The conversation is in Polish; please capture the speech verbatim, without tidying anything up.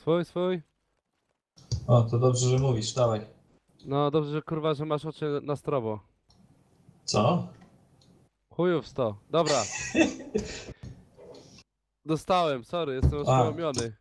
Swój, swój. O, to dobrze, że mówisz, dawaj. No dobrze, że kurwa, że masz oczy na strobo. Co? Chujów sto. Dobra. Dostałem, sorry, jestem A, oszołomiony.